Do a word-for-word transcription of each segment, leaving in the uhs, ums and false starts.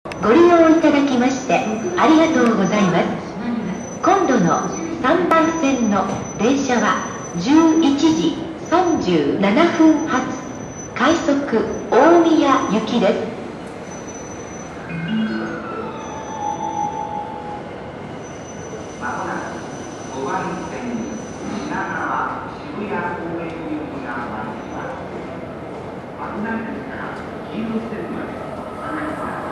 ご利用いただきましてありがとうございます。今度のさんばん線の電車はじゅういちじさんじゅうななふん発快速大宮行きです。 まもなくごばん線に品川渋谷公園行きが参ります。危ないですから黄色線までお下がりください。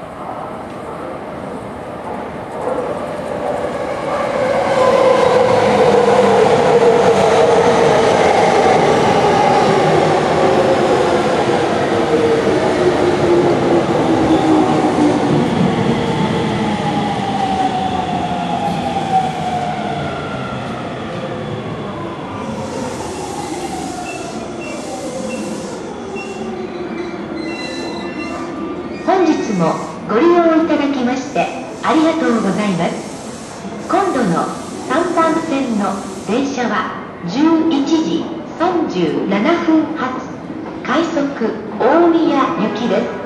本日もご利用いただきましてありがとうございます。今度のさんばん線の電車はじゅういちじさんじゅうななふん発快速大宮行きです。